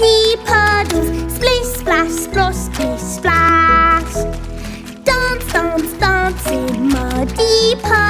muddy puddles. Splish, splash, splosh, splish, splash. Dance, dance, dance in muddy puddles.